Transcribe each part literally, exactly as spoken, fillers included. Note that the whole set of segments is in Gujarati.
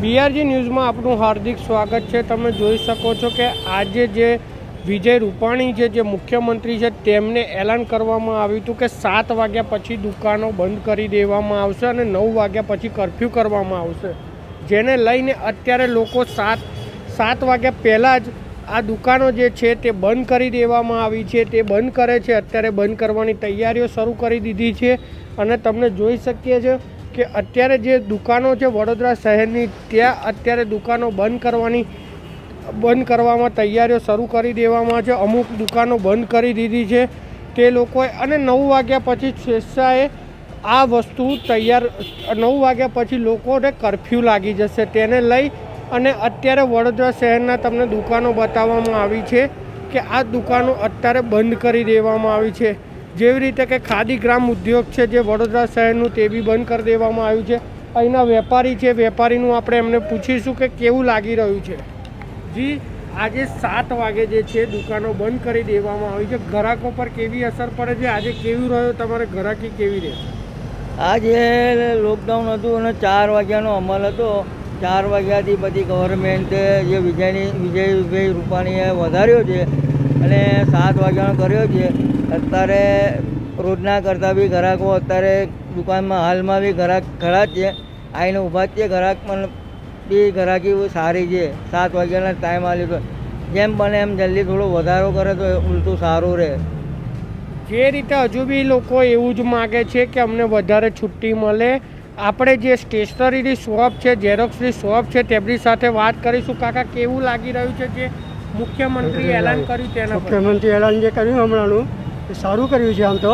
બીઆરજી ન્યૂઝમાં આપનું હાર્દિક સ્વાગત છે। તમે જોઈ શકો છો કે આજે જે વિજય રૂપાણી છે જે મુખ્યમંત્રી છે તેમને એલાન કરવામાં આવ્યું હતું કે સાત વાગ્યા પછી દુકાનો બંધ કરી દેવામાં આવશે અને નવ વાગ્યા પછી કર્ફ્યુ કરવામાં આવશે, જેને લઈને અત્યારે લોકો સાત સાત વાગ્યા પહેલાં જ આ દુકાનો જે છે તે બંધ કરી દેવામાં આવી છે, તે બંધ કરે છે। અત્યારે બંધ કરવાની તૈયારીઓ શરૂ કરી દીધી છે અને તમને જોઈ શકીએ છીએ કે અત્યારે જે દુકાનો છે વડોદરા શહેરની ત્યાં અત્યારે દુકાનો બંધ કરવાની બંધ કરવામાં તૈયારીઓ શરૂ કરી દેવામાં છે। અમુક દુકાનો બંધ કરી દીધી છે તે લોકોએ અને નવ વાગ્યા પછી સ્વેચ્છાએ આ વસ્તુ તૈયાર નવ વાગ્યા પછી લોકોને કર્ફ્યુ લાગી જશે, તેને લઈ અને અત્યારે વડોદરા શહેરના તમને દુકાનો બતાવવામાં આવી છે કે આ દુકાનો અત્યારે બંધ કરી દેવામાં આવી છે। જેવી રીતે કે ખાદી ગ્રામ ઉદ્યોગ છે જે વડોદરા શહેરનું તે બી બંધ કરી દેવામાં આવ્યું છે। અહીંના વેપારી છે, વેપારીનું આપણે એમને પૂછીશું કે કેવું લાગી રહ્યું છે। જી, આજે સાત વાગે જે છે દુકાનો બંધ કરી દેવામાં આવી છે, ગ્રાહકો પર કેવી અસર પડે છે? આજે કેવું રહ્યો તમારે ગ્રાહકી કેવી રહે? આજે લોકડાઉન હતું અને ચાર વાગ્યાનો અમલ હતો। ચાર વાગ્યાથી બધી ગવર્મેન્ટે જે વિજયની વિજયભાઈ રૂપાણીએ વધાર્યો છે અને સાત વાગ્યાનો કર્યો છે। અત્યારે રોજના કરતાં બી ગ્રાહકો અત્યારે દુકાનમાં હાલમાં બી ગ્રાહક ખરા જ છે, આવીને ઊભા જ છે। ગ્રાહક પણ બી ગ્રાહકી સારી છે। સાત વાગ્યાના ટાઈમ આપ્યો તો જેમ બને એમ જલ્દી થોડો વધારો કરે તો ઉલટું સારું રહે। જે રીતે હજુ બી લોકો એવું જ માગે છે કે અમને વધારે છુટ્ટી મળે। આપણે જે સ્ટેશનરીની શોપ છે, ઝેરોક્સની શોપ છે, તેમની સાથે વાત કરીશું। કાકા, કેવું લાગી રહ્યું છે જે મુખ્યમંત્રી એલાન કર્યું તેના? મુખ્યમંત્રી એલાન જે કર્યું હમણાંનું એ સારું કર્યું છે। આમ તો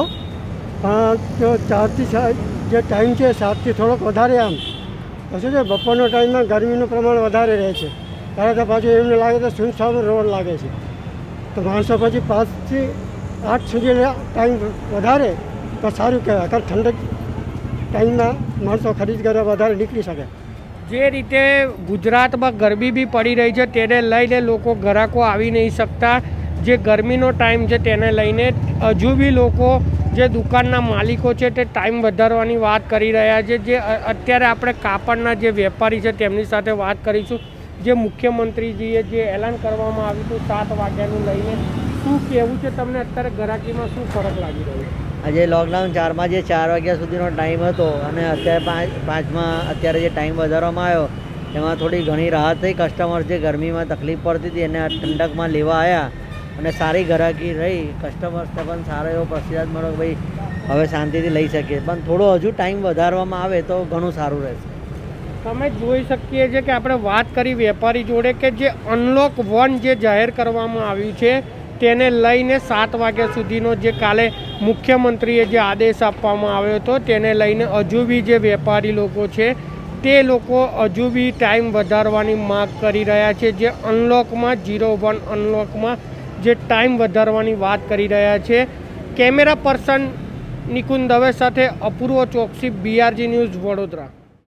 પણ ચારથી જે ટાઈમ છે સાતથી થોડોક વધારે આમ પછી છે બપોરનો ટાઈમમાં ગરમીનું પ્રમાણ વધારે રહે છે, ત્યારે તો પાછું એમને લાગે તો સુનસાન રોડ લાગે છે, તો માણસો પછી પાંચથી આઠ સુધી ટાઈમ વધારે તો સારું કહેવાય, કારણ ઠંડક ટાઈમમાં માણસો ખરીદ કરવા વધારે નીકળી શકે। જે રીતે ગુજરાતમાં ગરમી બી પડી રહી છે તેને લઈને લોકો ગ્રાહકો આવી નહીં શકતા। જે ગરમીનો ટાઈમ છે તેને લઈને હજુ બી લોકો જે દુકાનના માલિકો છે તે ટાઈમ વધારવાની વાત કરી રહ્યા છે। જે અત્યારે આપણે કાપડના જે વેપારી છે તેમની સાથે વાત કરીશું। જે મુખ્યમંત્રીજીએ જે એલાન કરવામાં આવ્યું હતું સાત વાગ્યાનું લઈને, શું કહેવું છે તમને? અત્યારે ગ્રાહકીમાં શું ફરક લાગી રહ્યો છે? આજે લોકડાઉન ચારમાં જે ચાર વાગ્યા સુધીનો ટાઈમ હતો અને અત્યારે પાંચ પાંચમાં અત્યારે જે ટાઈમ વધારવામાં આવ્યો એમાં થોડી ઘણી રાહત થઈ। કસ્ટમર જે ગરમીમાં તકલીફ પડતી હતી એને ઠંડકમાં લેવા આવ્યા અને સારી ગ્રાહકી રહી। કસ્ટમર્સને પણ સારો એવો પ્રતિસાદ મળ્યો, ભાઈ હવે શાંતિથી લઈ શકીએ, પણ થોડો હજુ ટાઈમ વધારવામાં આવે તો ઘણું સારું રહેશે। તમે જોઈ શકીએ છીએ કે આપણે વાત કરી વેપારી જોડે કે જે અનલોક વન જે જાહેર કરવામાં આવ્યું છે તેને લઈને સાત વાગ્યા સુધીનો જે કાલે મુખ્યમંત્રીએ જે આદેશ આપવામાં આવ્યો હતો તેને લઈને હજુ બી જે વેપારી લોકો છે તે લોકો હજુ બી ટાઈમ વધારવાની માગ કરી રહ્યા છે। જે અનલોકમાં ઝીરો વન અનલોકમાં જે ટાઈમ વધારવાની વાત કરી રહ્યા છે। કેમેરા પર્સન નિકુંજ દવે સાથે અપૂર્વ ચોકસી, બીઆરજી ન્યૂઝ, વડોદરા।